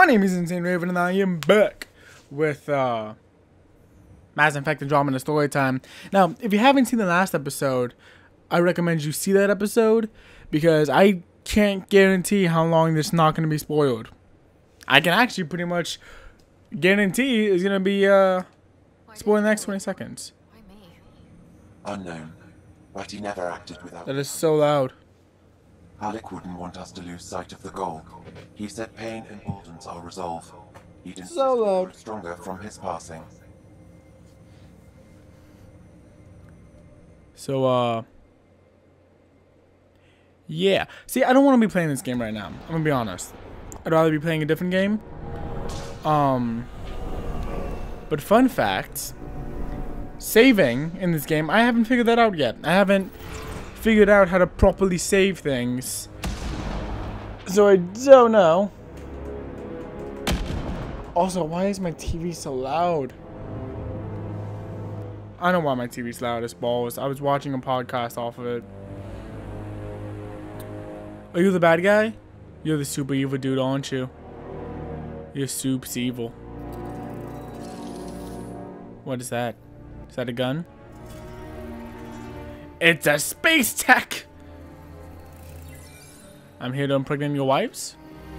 My name is InsaneRaven and I am back with Mass Effect Andromeda story time. Now, if you haven't seen the last episode, I recommend you see that episode because I can't guarantee how long this is not going to be spoiled. I can actually pretty much guarantee it's going to be spoiled in the next 20 seconds. Unknown, but he never acted without. That is so loud. Alec wouldn't want us to lose sight of the goal. He said pain emboldens our resolve. He'd insist we grow stronger from his passing. So, yeah. See, I don't want to be playing this game right now. I'm gonna be honest. I'd rather be playing a different game. But fun fact, saving in this game, I haven't figured that out yet. I haven't figured out how to properly save things. So I don't know. Also, why is my TV so loud? I know why my TV's loud as balls. I was watching a podcast off of it. Are you the bad guy? You're the super evil dude, aren't you? You're super evil. What is that? Is that a gun? It's a space tech! I'm here to impregnate your wives?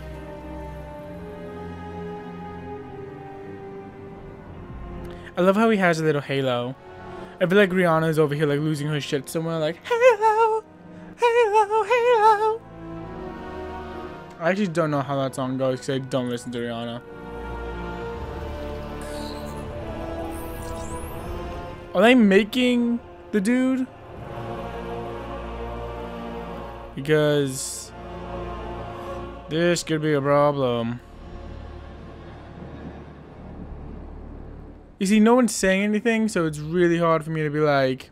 I love how he has a little halo. I feel like Rihanna's over here like losing her shit somewhere like halo, halo, halo. I actually don't know how that song goes because I don't listen to Rihanna. Are they making the dude? Because this could be a problem. You see, no one's saying anything, so it's really hard for me to be like...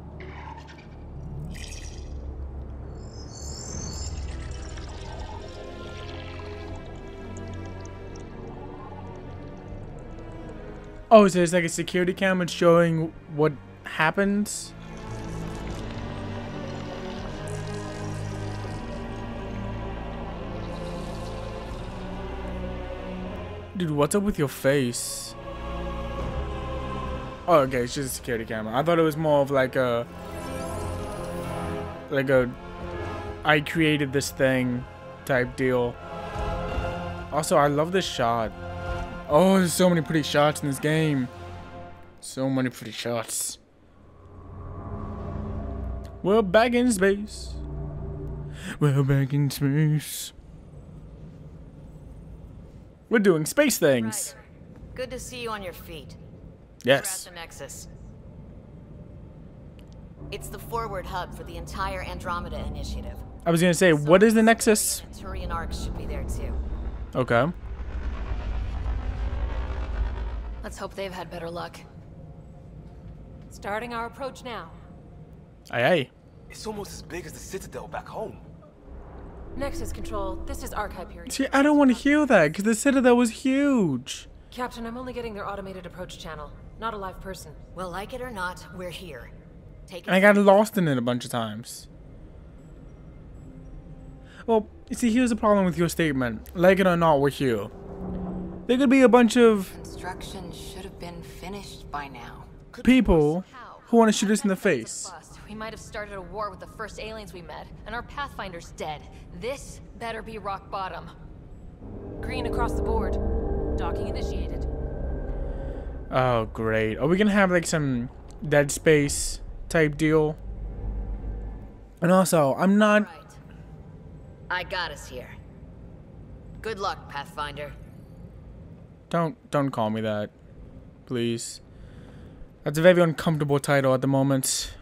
Oh, so there's like a security camera showing what happens? Dude, what's up with your face? Oh, okay, it's just a security camera. I thought it was more of like a I created this thing type deal. Also, I love this shot. Oh, there's so many pretty shots in this game. So many pretty shots. We're back in space. We're back in space. We're doing space things. Ryder, good to see you on your feet. Yes. We're at the Nexus. It's the forward hub for the entire Andromeda initiative. I was gonna say, what is the Nexus? Turian arcs should be there too. Okay. Let's hope they've had better luck. Starting our approach now. Aye aye. It's almost as big as the Citadel back home. Nexus Control, this is Archive Period. See, I don't want to hear that, because the Citadel was huge. Captain, I'm only getting their automated approach channel, not a live person. Well, like it or not, we're here. Take it. And I got lost in it a bunch of times. Well, you see, here's the problem with your statement. Like it or not, we're here. There could be a bunch of Construction should have been finished by now. people who want to shoot us in the face. We might have started a war with the first aliens we met, and our Pathfinder's dead. This better be rock bottom. Green across the board. Docking initiated. Oh, great. Are we going to have like some Dead Space type deal? And also, I'm not... Right. I got us here. Good luck, Pathfinder. Don't call me that. Please. That's a very uncomfortable title at the moment.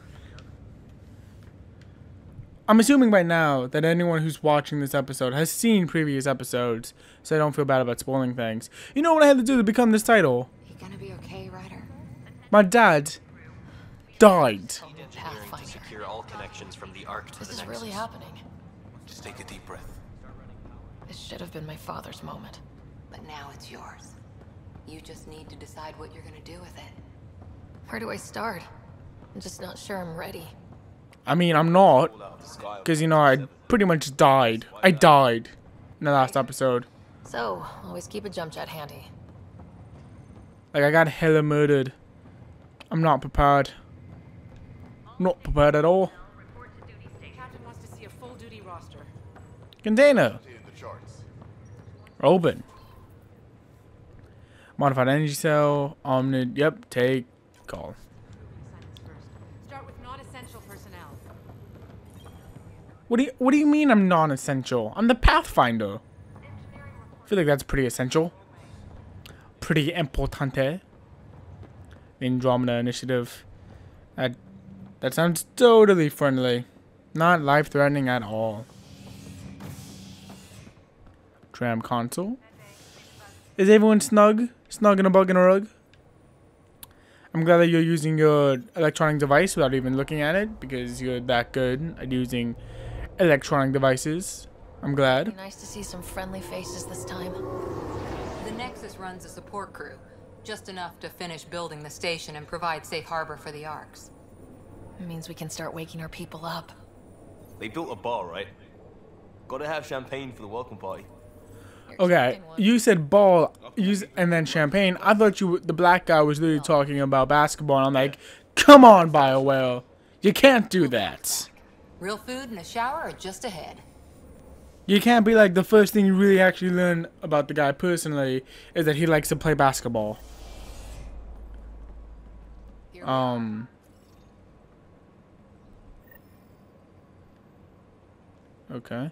I'm assuming by now that anyone who's watching this episode has seen previous episodes, so I don't feel bad about spoiling things. You know what I had to do to become this title? You gonna be okay, Ryder? My dad died. Pathfinder. Secure all connections from the Ark to This the is Nexus. really happening. Just take a deep breath. This should have been my father's moment. But now it's yours. You just need to decide what you're gonna do with it. Where do I start? I'm just not sure I'm ready. I mean, I'm not. Because, you know, I pretty much died. I died in the last episode. So, always keep a jump jet handy. Like, I got hella murdered. I'm not prepared. Not prepared at all. Captain wants to see a full duty roster. Container. Open. Modified energy cell. Omnid. Yep. Take. Call. Start with non-essential personnel. What do you mean I'm non-essential? I'm the Pathfinder. I feel like that's pretty essential. Pretty importante. The Andromeda initiative. That sounds totally friendly. Not life-threatening at all. Tram console. Is everyone snug? Snug in a bug in a rug? I'm glad that you're using your electronic device without even looking at it, because you're that good at using electronic devices. I'm glad. Be nice to see some friendly faces this time. The Nexus runs a support crew, just enough to finish building the station and provide safe harbor for the Arks. It means we can start waking our people up. They built a bar, right? Gotta have champagne for the welcome party. Okay, you said ball, and then champagne. I thought the black guy was literally talking about basketball. And I'm like, come on, BioWare, you can't do that. Real food and a shower are just ahead. You can't be like, the first thing you really actually learn about the guy personally is that he likes to play basketball. Okay.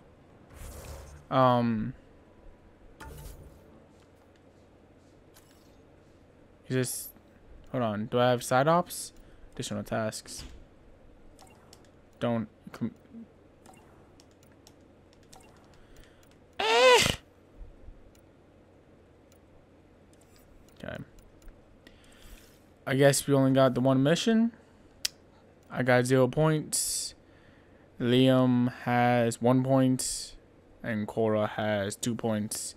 Is this... Hold on. Do I have side ops? Additional tasks. Don't... Okay. I guess we only got the one mission. I got 0 points. Liam has 1 point. And Cora has 2 points.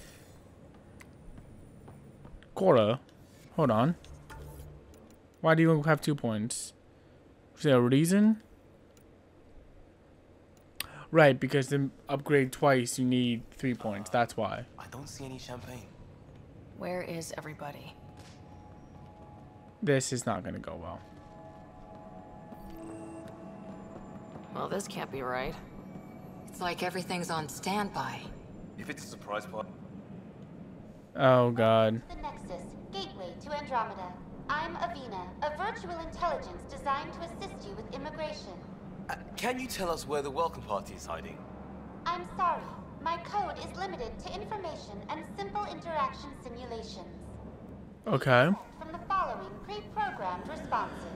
Cora? Hold on. Why do you have 2 points? Is there a reason? Right, because to upgrade twice, you need 3 points. That's why. I don't see any champagne. Where is everybody? This is not going to go well. Well, this can't be right. It's like everything's on standby. If it's a surprise party. Oh, God. The Nexus, gateway to Andromeda. I'm Avina, a virtual intelligence designed to assist you with immigration. Can you tell us where the welcome party is hiding? I'm sorry. My code is limited to information and simple interaction simulations. Okay. From the following pre-programmed responses.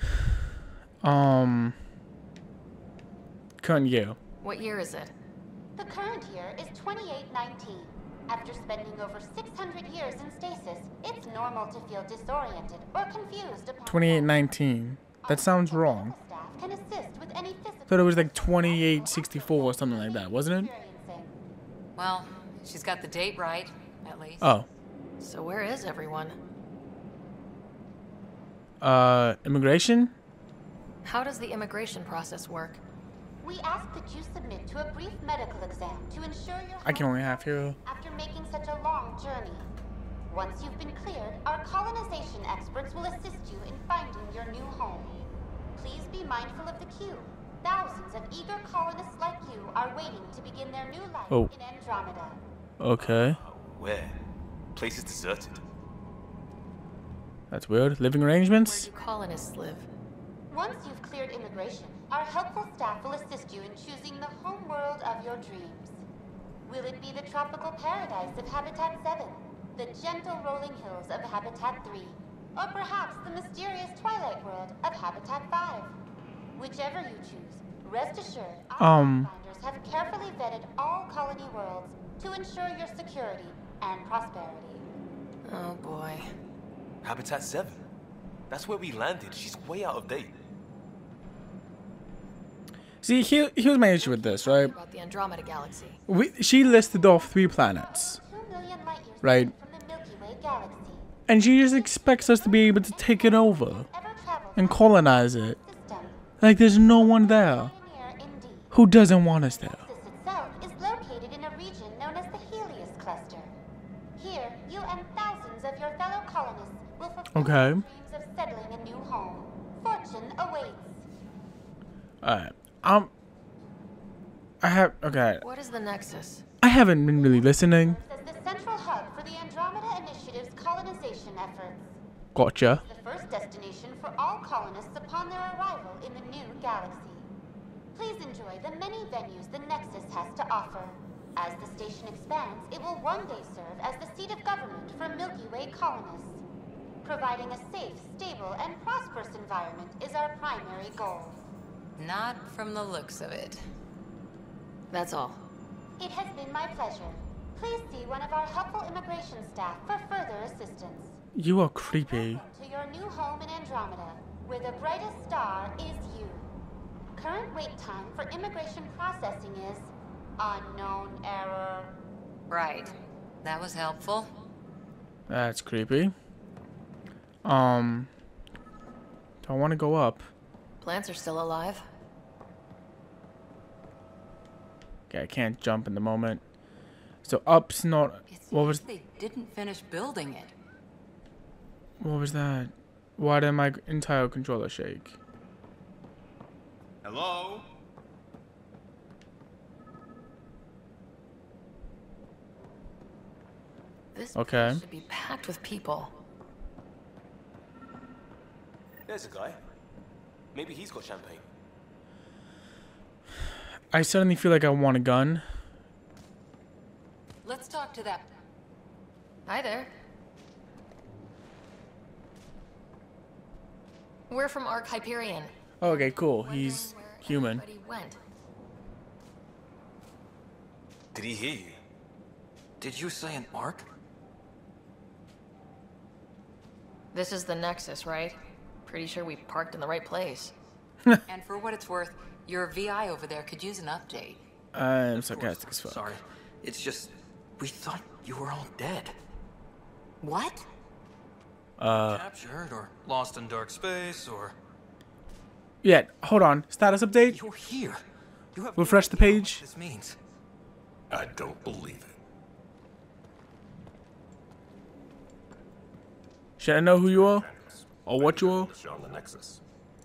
Couldn't you? What year is it? The current year is 2819. After spending over 600 years in stasis, it's normal to feel disoriented or confused upon 2819. That sounds wrong. Staff can assist with any physical. Thought it was like 2864 or something like that, wasn't it? Well, she's got the date right, at least. Oh. So where is everyone? Immigration? How does the immigration process work? We ask that you submit to a brief medical exam to ensure your I can only have here. after making such a long journey. Once you've been cleared, our colonization experts will assist you in finding your new home. Please be mindful of the queue. Thousands of eager colonists like you are waiting to begin their new life in Andromeda. Okay. Where? Place is deserted. That's weird. Living Where arrangements? do colonists live? Once you've cleared immigration, our helpful staff will assist you in choosing the home world of your dreams. Will it be the tropical paradise of Habitat 7, the gentle rolling hills of Habitat 3, or perhaps the mysterious twilight world of Habitat 5? Whichever you choose, rest assured our finders have carefully vetted all colony worlds to ensure your security and prosperity. Oh boy. Habitat 7. That's where we landed. She's way out of date. See, here's my issue with this, right? About the Andromeda galaxy. She listed off 3 planets, 2 million light years right? from the Milky Way galaxy. And she just expects us to be able to take it over Ever traveled and colonize it. system? Like there's no one there Pioneer indeed. who doesn't want us there. Nexus itself is located in a region known as the Helios Cluster. Here, you and thousands of your fellow colonists will fulfill their dreams of settling a new home. Fortune awaits. Alright. Okay. What is the Nexus? I haven't been really listening. As the central hub for the Andromeda Initiative's colonization efforts. Gotcha. The first destination for all colonists upon their arrival in the new galaxy. Please enjoy the many venues the Nexus has to offer. As the station expands, it will one day serve as the seat of government for Milky Way colonists. Providing a safe, stable, and prosperous environment is our primary goal. Not from the looks of it. That's all. It has been my pleasure. Please see one of our helpful immigration staff for further assistance. You are creepy. Welcome to your new home in Andromeda, where the brightest star is you. Current wait time for immigration processing is unknown error. Right. That was helpful. That's creepy. Don't want to go up. Plants are still alive. Okay, I can't jump in the moment. So up's not. What was? They didn't finish building it. What was that? Why did my entire controller shake? Hello? This Okay. place should be packed with people. There's a guy. Maybe he's got champagne. I suddenly feel like I want a gun. Let's talk to that. Hi there. We're from Ark Hyperion. Okay, cool. He's human. Everybody went. Did he hear you? Did you say an arc? This is the Nexus, right? Pretty sure we parked in the right place. And for what it's worth, your VI over there could use an update. I'm sarcastic as fuck. Sorry. It's just, we thought you were all dead. What? Captured or lost in dark space or... Yeah, hold on. Status update. You're here. You have Refresh the no idea page. what this means. I don't believe it. Should I know who you are? Or what you are? On the Nexus.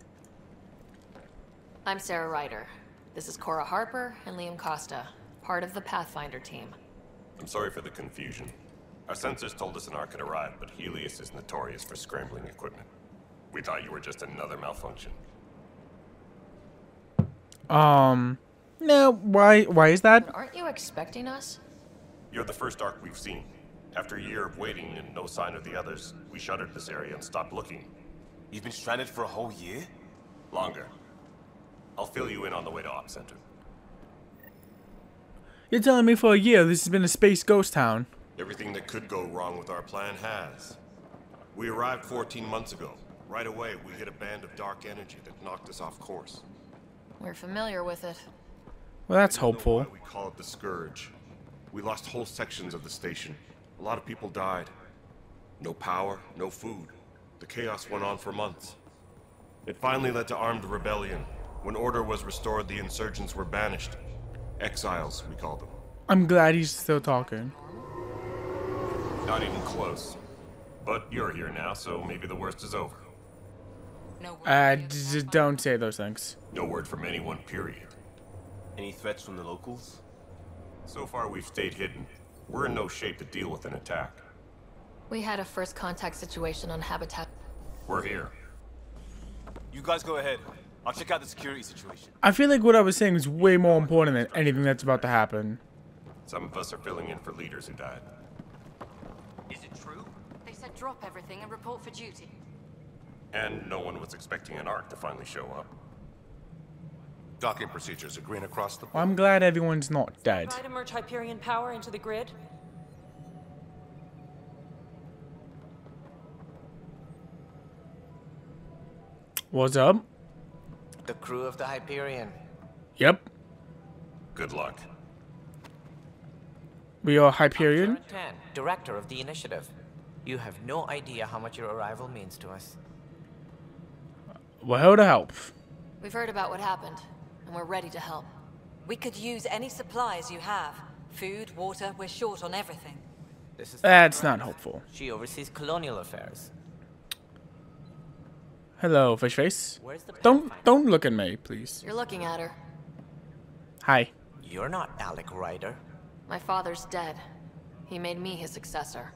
I'm Sarah Ryder. This is Cora Harper and Liam Costa, part of the Pathfinder team. I'm sorry for the confusion. Our sensors told us an arc had arrived, but Helios is notorious for scrambling equipment. We thought you were just another malfunction. No, why is that? But aren't you expecting us? You're the first arc we've seen. After a year of waiting and no sign of the others, we shuttered this area and stopped looking. You've been stranded for a whole year? Longer. I'll fill you in on the way to Op Center. You're telling me for a year this has been a space ghost town? Everything that could go wrong with our plan has. We arrived 14 months ago. Right away, we hit a band of dark energy that knocked us off course. We're familiar with it. Well, that's I don't know hopeful. why we call it the Scourge. We lost whole sections of the station. A lot of people died. No power, no food. The chaos went on for months. It finally led to armed rebellion. When order was restored, the insurgents were banished. Exiles, we call them. I'm glad he's still talking. Not even close. But you're here now, so maybe the worst is over. No word Don't say those things. No word from anyone, period. Any threats from the locals? So far, we've stayed hidden. We're in no shape to deal with an attack. We had a first contact situation on Habitat. We're here. You guys go ahead. I'll check out the security situation. I feel like what I was saying was way more important than anything that's about to happen. Some of us are filling in for leaders who died. Is it true? They said drop everything and report for duty. And no one was expecting an arc to finally show up. Docking procedures are green across the board. I'm glad everyone's not dead. Try to merge Hyperion power into the grid. What's up? The crew of the Hyperion. Yep. Good luck. We are Hyperion. I'm Tan, director of the initiative. You have no idea how much your arrival means to us. We're here to help. We've heard about what happened, and we're ready to help. We could use any supplies you have. Food, water, we're short on everything. This is That's not hopeful. She oversees colonial affairs. Hello, fish face. Where's the Don't look at me, please. You're looking at her. Hi. You're not Alec Ryder. My father's dead. He made me his successor.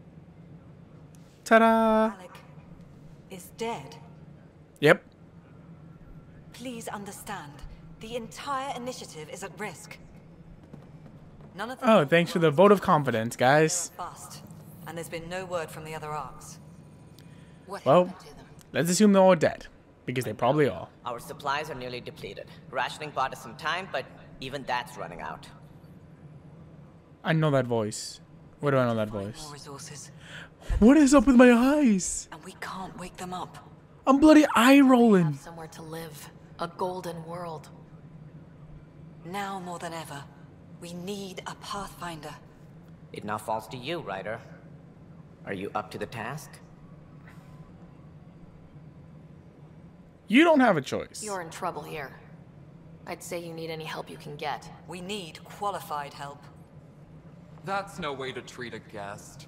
Ta-da! Alec is dead. Yep. Please understand, the entire initiative is at risk. None of the Oh, thanks for the vote of confidence, guys. bust, and there's been no word from the other arcs. Well, let's assume they're all dead, because they probably are. Our supplies are nearly depleted. Rationing bought us some time, but even that's running out. I know that voice. Where do I know that voice? More resources, What is up with my eyes? and we can't wake them up. I'm bloody eye rolling. Have somewhere to live. A golden world. Now more than ever, we need a Pathfinder. It now falls to you, Ryder. Are you up to the task? You don't have a choice. You're in trouble here. I'd say you need any help you can get. We need qualified help. That's no way to treat a guest.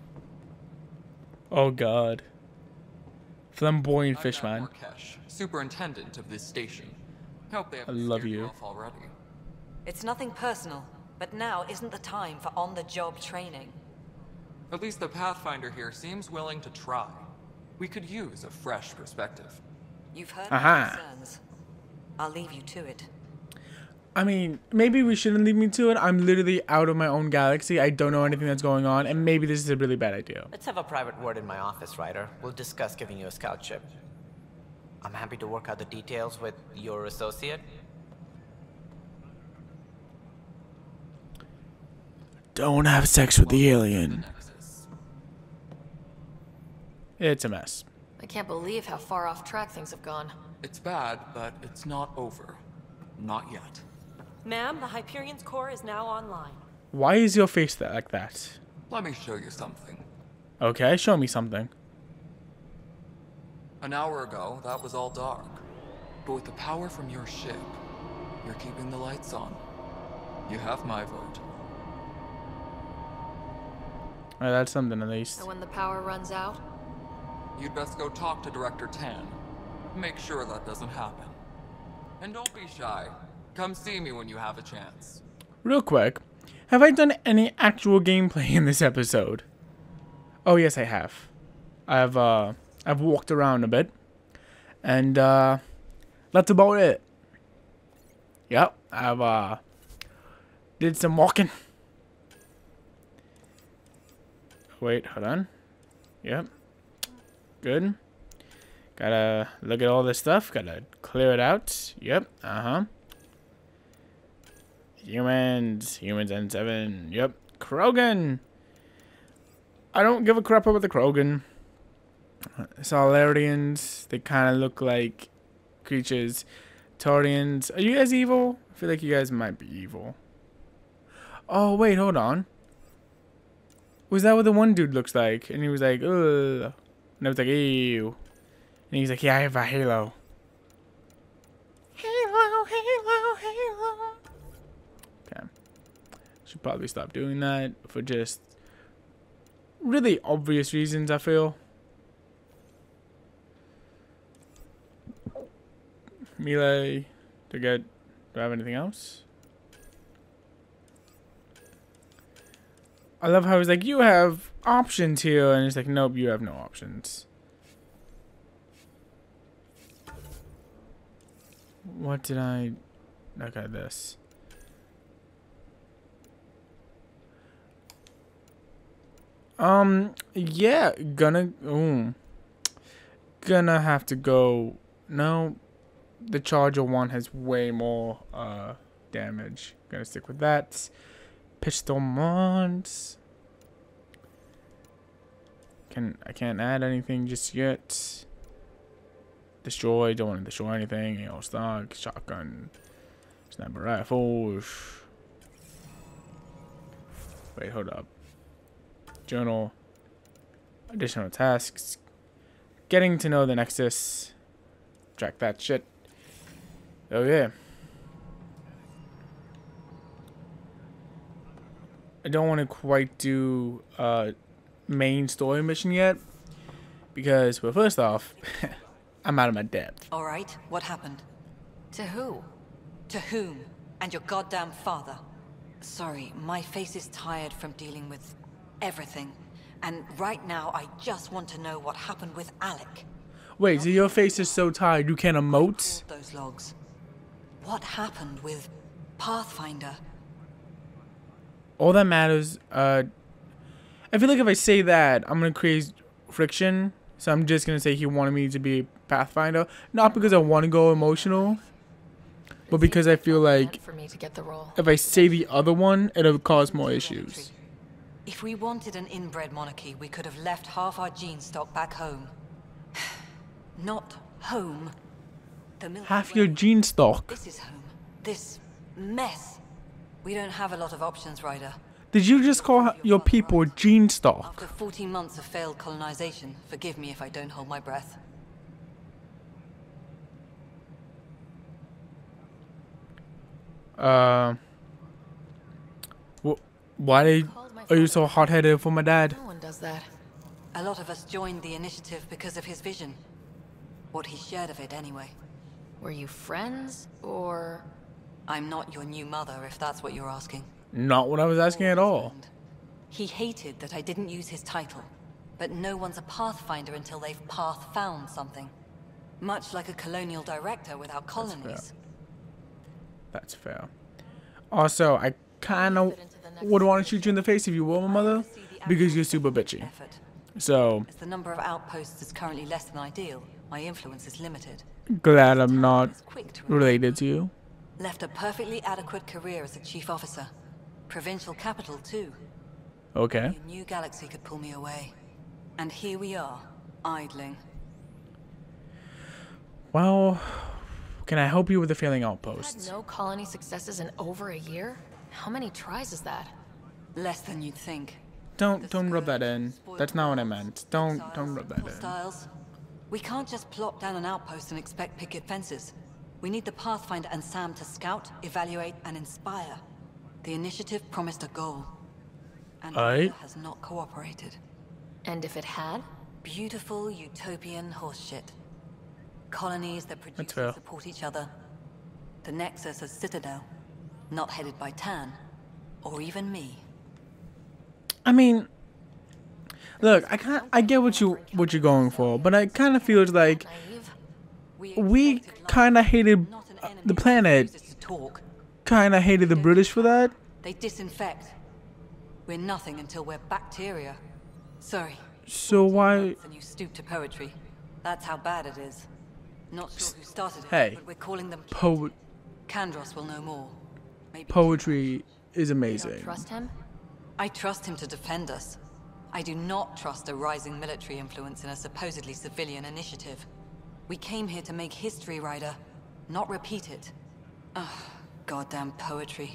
Oh god. Flamboyant I'm fishman. Markesh, superintendent of this station. Hope they I haven't love scared you. off already. It's nothing personal, but now isn't the time for on-the-job training. At least the Pathfinder here seems willing to try. We could use a fresh perspective. You've heard Aha. my concerns. I'll leave you to it. I mean, maybe we shouldn't leave me to it. I'm literally out of my own galaxy. I don't know anything that's going on, and maybe this is a really bad idea. Let's have a private word in my office, Ryder. We'll discuss giving you a scout ship. I'm happy to work out the details with your associate. Don't have sex with the alien. It's a mess. I can't believe how far off track things have gone. It's bad, but it's not over. Not yet. Ma'am, the Hyperion's core is now online. Why is your face like that? Let me show you something. Okay, show me something. An hour ago, that was all dark. But with the power from your ship, you're keeping the lights on. You have my vote. Alright, that's something at least. So when the power runs out, You'd best go talk to Director Tan. Make sure that doesn't happen. And don't be shy. Come see me when you have a chance. Real quick, have I done any actual gameplay in this episode? Oh yes, I have. I've walked around a bit, and that's about it. Yep, I've did some walking. Wait, hold on. Yep, good. Gotta look at all this stuff. Gotta clear it out. Yep. Humans N7. Yep. Krogan. I don't give a crap about the Krogan. Solarians. They kind of look like creatures. Taurians. Are you guys evil? I feel like you guys might be evil. Oh, wait. Hold on. Was that what the one dude looks like? And he was like, ugh. And I was like, ew. And he's like, yeah, I have a halo. Halo. Okay. Should probably stop doing that for just really obvious reasons, I feel. Melee to get... Do I have anything else? I love how he's like, you have options here. And he's like, nope, you have no options. What did I... Look at this. Yeah, gonna have to go. No, the Charger one has way more damage. Gonna stick with that. Pistol mods. I can't add anything just yet. Destroy, don't want to destroy anything. You know, stock, shotgun, sniper rifle. Wait, hold up. Journal. Additional tasks. Getting to know the Nexus. Track that shit. Oh yeah. I don't want to quite do main story mission yet because, well, first off, I'm out of my depth. All right, what happened? To who? To whom? And your goddamn father. Sorry, my face is tired from dealing with everything. And right now, I just want to know what happened with Alec. Wait, so your face is so tired you can't emote? Those logs. What happened with Pathfinder? All that matters, I feel like if I say that, I'm gonna create friction. So I'm just gonna say he wanted me to be Pathfinder. Not because I want to go emotional, but because I feel like For me to get the role. if I say the other one, it'll cause more issues. If we wanted an inbred monarchy, we could have left half our gene stock back home. Not home. Half your gene stock. This is home. This mess. We don't have a lot of options, Ryder. Did you just call your people gene stock? After 14 months of failed colonization, forgive me if I don't hold my breath. Why are you so hot-headed for my dad? No one does that. A lot of us joined the initiative because of his vision. What he shared of it, anyway. Were you friends, or...? I'm not your new mother, if that's what you're asking. Not what I was asking at all. He hated that I didn't use his title. But no one's a Pathfinder until they've path-found something. Much like a colonial director without colonies. That's fair. Also, I kind of would want to shoot you in the face if you were my mother, because you're super bitchy. So, as the number of outposts is currently less than ideal, my influence is limited. Glad I'm not related to you. Left a perfectly adequate career as a chief officer. Provincial capital, too. Okay. A new galaxy could pull me away. And here we are, idling. Well, can I help you with the failing outposts? Had no colony successes in over a year? How many tries is that? Less than you'd think. Don't rub that in. That's not what I meant. Don't rub that in. Styles. We can't just plop down an outpost and expect picket fences. We need the Pathfinder and Sam to scout, evaluate, and inspire. The initiative promised a goal. And it has not cooperated. And if it had? Beautiful utopian horseshit. Colonies that produce and support each other. The Nexus as Citadel. Not headed by Tan. Or even me. I mean, look, I get what you're going for, but I kind of feel like we kind of hated the planet. Kind of hated the British for that. They disinfect. We're nothing until we're bacteria. Sorry. So why? And you stoop to poetry. That's how bad it is. Not sure who started it, but we're calling them Kandros will know more. Maybe poetry is amazing. You don't trust him? I trust him to defend us. I do not trust a rising military influence in a supposedly civilian initiative. We came here to make history, Ryder, not repeat it. Ugh, goddamn poetry.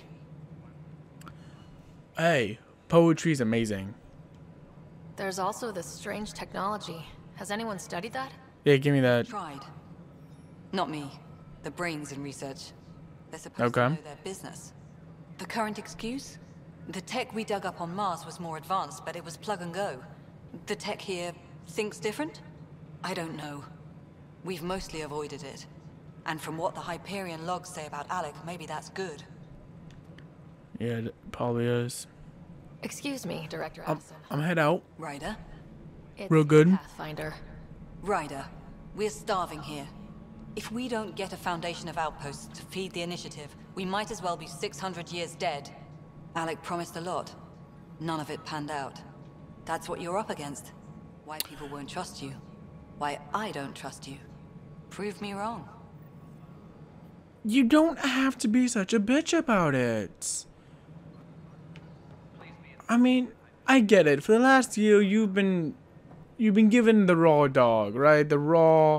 Hey, poetry is amazing. There's also this strange technology. Has anyone studied that? Yeah, give me that. Tried. Not me. The brains in research. They're supposed to know their business. The current excuse? The tech we dug up on Mars was more advanced, but it was plug and go. The tech here thinks different? I don't know. We've mostly avoided it. And from what the Hyperion logs say about Alec, maybe that's good. Yeah, it probably is. Excuse me, Director Allison. I'm head out. Ryder? Real good. Pathfinder. Ryder, we're starving here. If we don't get a foundation of outposts to feed the initiative, we might as well be 600 years dead. Alec promised a lot. None of it panned out. That's what you're up against. Why people won't trust you. Why I don't trust you. Prove me wrong. You don't have to be such a bitch about it. I mean, I get it. For the last year, you've been given the raw dog, right? The raw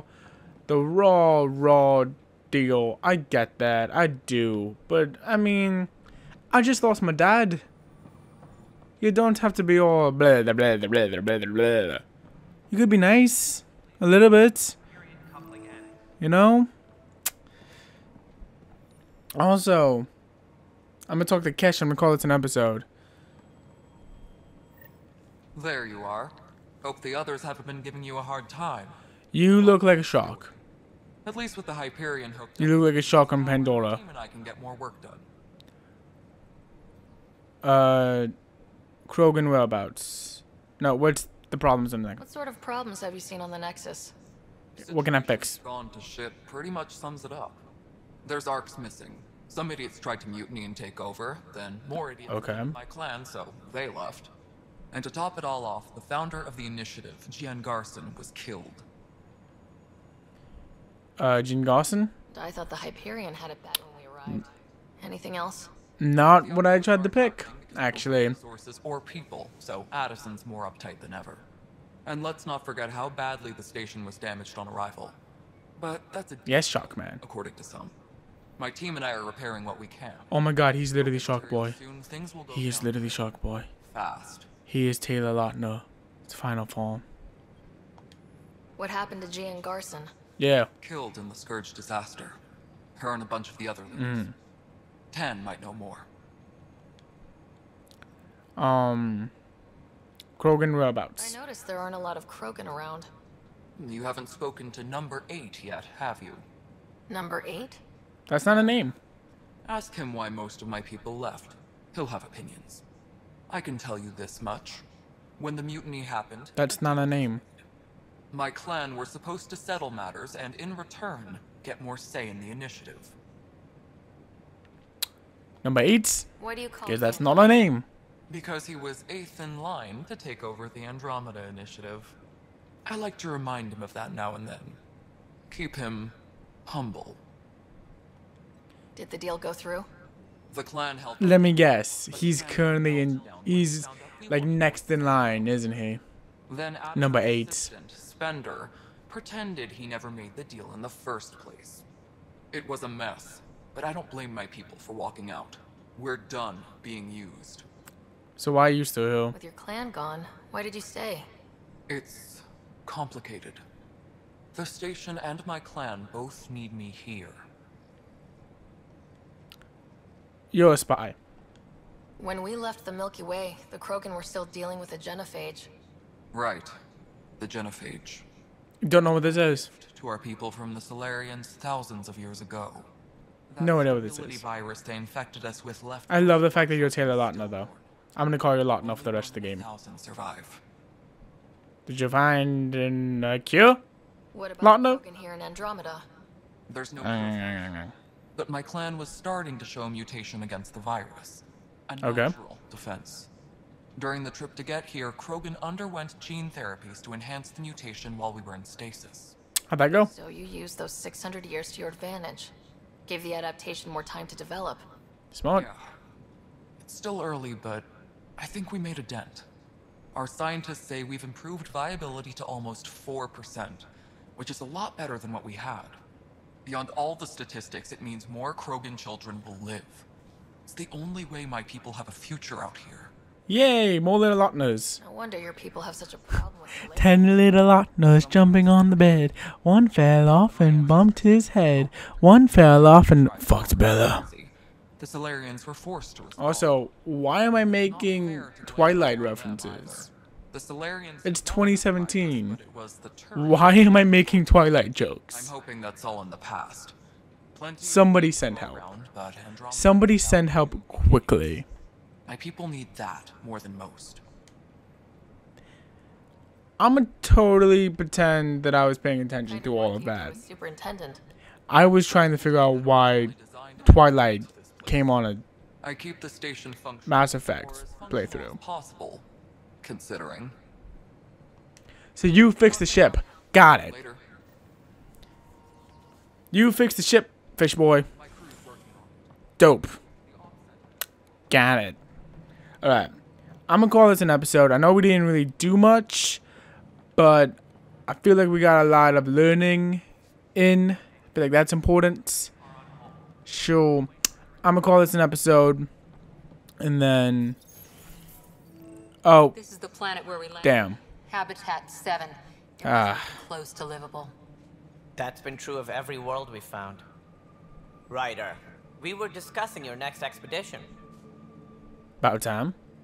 deal. I get that. I do. But, I mean, I just lost my dad. You don't have to be all blah, blah, blah, blah, blah, blah, blah. You could be nice. A little bit. You know? Also, I'm gonna talk to Kesh. I'm gonna call this an episode. There you are. Hope the others haven't been giving you a hard time. You look like a shark. At least with the Hyperion hooked You look like a shark on Pandora. and I can get more work done. Krogan whereabouts. No, what's the problems on the Nexus? What sort of problems have you seen on the Nexus? What can I fix? Gone to shit pretty much sums it up. There's arcs missing. Some idiots tried to mutiny and take over, then more idiots left my clan, so they left. And to top it all off, the founder of the initiative, Gian Garson, was killed. Jean Garson? I thought the Hyperion had it bad when we arrived. Anything else? Not what I tried to pick, actually. Resources or people, so Addison's more uptight than ever. And let's not forget how badly the station was damaged on arrival. But that's a yes, Shockman. According to some. My team and I are repairing what we can. Oh my god, he's literally Sharkboy. He is literally Sharkboy. Fast. He is Taylor Lautner. It's final form. What happened to Gian Garson? Yeah. Killed in the Scourge disaster. Her and a bunch of the other leaders. 10 might know more. Krogan whereabouts. I noticed there aren't a lot of Krogan around. You haven't spoken to number 8 yet, have you? Number 8? That's not a name. Ask him why most of my people left. He'll have opinions. I can tell you this much. When the mutiny happened... That's not a name. My clan were supposed to settle matters and, in return, get more say in the initiative. Number 8? Why do you call Because that's not a name. Because he was 8th in line to take over the Andromeda initiative. I like to remind him of that now and then. Keep him humble. Did the deal go through? The clan helped. Let me guess. He's currently in... He's like next in line, isn't he? Then Number 8. Spender pretended he never made the deal in the first place. It was a mess, but I don't blame my people for walking out. We're done being used. So why are you still here? With your clan gone, why did you stay? It's complicated. The station and my clan both need me here. You're a spy. When we left the Milky Way, the Krogan were still dealing with the genophage. Right. The genophage. You don't know what this is? To our people from the Solarians thousands of years ago. No idea what this is. Virus they infected us with left. I love the fact that you're Taylor Lautner, though. I'm gonna call you Lautner for the rest of the game. Survive. Did you find a cure? What about the Krogan here in Andromeda? There's no proof. But my clan was starting to show a mutation against the virus. A natural defense. During the trip to get here, Krogan underwent gene therapies to enhance the mutation while we were in stasis. How'd that go? So you used those 600 years to your advantage. Gave the adaptation more time to develop. Smart. Yeah. It's still early, but I think we made a dent. Our scientists say we've improved viability to almost 4%, which is a lot better than what we had. Beyond all the statistics, it means more Krogan children will live. It's the only way my people have a future out here. Yay, more little Lautners. No wonder your people have such a problem with the 10 little Lautners jumping on the bed. One fell off and bumped his head. One fell off and fucked Bella. The Solarians were forced to respond. Also, why am I making Twilight references? The Solarians it's 2017. Why am I making Twilight jokes? I'm hoping that's all in the past. Somebody send help. Somebody send help quickly. My people need that more than most. I'm gonna totally pretend that I was paying attention to all of that. Superintendent. I was trying to figure out why Twilight came on a I keep the station Mass Effect playthrough. Possible, considering. So you fixed the ship. Got it. You fixed the ship, fish boy. Dope. Got it. Alright. I'm gonna call this an episode. I know we didn't really do much, but I feel like we got a lot of learning in. I feel like that's important. So, I'm gonna call this an episode. And then... Oh. This is the planet where we landed. Damn. Habitat 7. Close to livable. That's been true of every world we found. Ryder, we were discussing your next expedition. About time.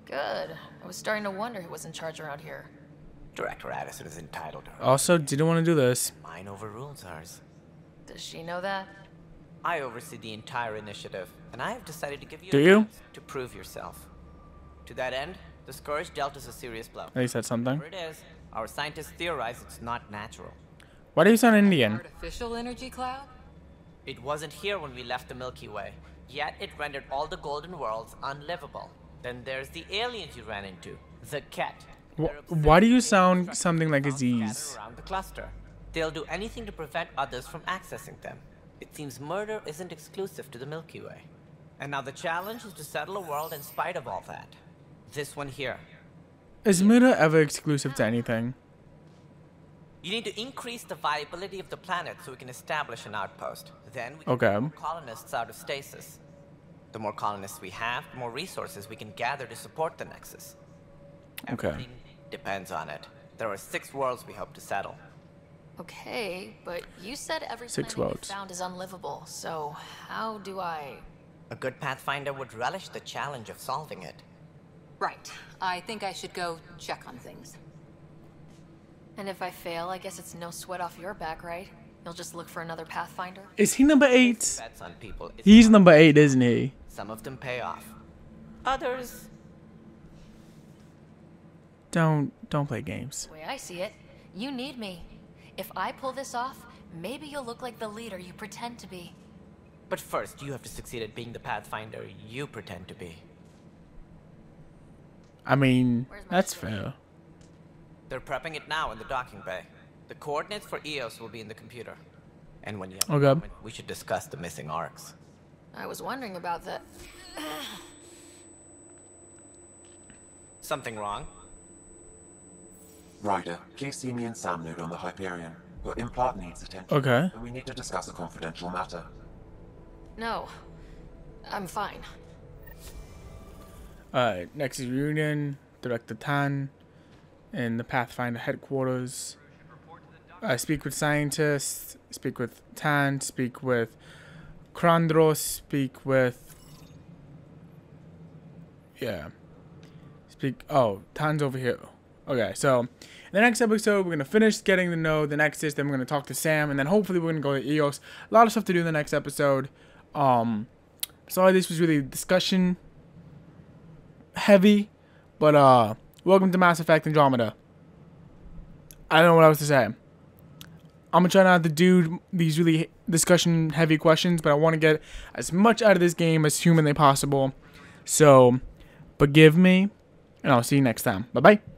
Good. I was starting to wonder who was in charge around here. Director Addison is entitled to her. Also, didn't want to do this. Mine overrules ours. Does she know that? I oversee the entire initiative, and I have decided to give you Do a you? chance to prove yourself. To that end, the Scourge dealt us a serious blow. He said something. Whatever it is, our scientists theorize it's not natural. Why do you sound Indian? Artificial energy cloud? It wasn't here when we left the Milky Way, yet it rendered all the golden worlds unlivable. Then there's the aliens you ran into, the Ket. Why do you sound something like Aziz? Around the cluster. They'll do anything to prevent others from accessing them. It seems murder isn't exclusive to the Milky Way. And now the challenge is to settle a world in spite of all that. This one here. Is murder ever exclusive to anything? You need to increase the viability of the planet so we can establish an outpost. Then we can Okay. get more colonists out of stasis. The more colonists we have, the more resources we can gather to support the Nexus. Okay. Everything depends on it. There are 6 worlds we hope to settle. Okay, but you said every 6 planet you worlds. found is unlivable, so how do I... A good Pathfinder would relish the challenge of solving it. Right. I think I should go check on things. And if I fail, I guess it's no sweat off your back, right? You'll just look for another Pathfinder? Is he number 8? Bets on people is He's number 8, isn't he? Some of them pay off. Others... Don't play games. The way I see it, you need me. If I pull this off, maybe you'll look like the leader you pretend to be. But first, you have to succeed at being the Pathfinder you pretend to be. I mean, that's fair. They're prepping it now in the docking bay. The coordinates for EOS will be in the computer. And when you have a Okay. moment, we should discuss the missing arcs. I was wondering about that. Something wrong? Ryder, please see me and Sam node on the Hyperion. Your implant needs attention. Okay. And we need to discuss a confidential matter. No, I'm fine. Alright, Nexus reunion, Director Tan, in the Pathfinder headquarters. Speak with scientists, speak with Tan, speak with Krandros, speak with... Yeah. Tan's over here. Okay, so in the next episode, we're going to finish getting to know the Nexus, then we're going to talk to Sam, and then hopefully we're going to go to EOS. A lot of stuff to do in the next episode. Sorry this was really discussion heavy, but welcome to Mass Effect Andromeda. I don't know what else to say. I'm going to try not to do these really discussion heavy questions, but I want to get as much out of this game as humanly possible. So, forgive me, and I'll see you next time. Bye-bye.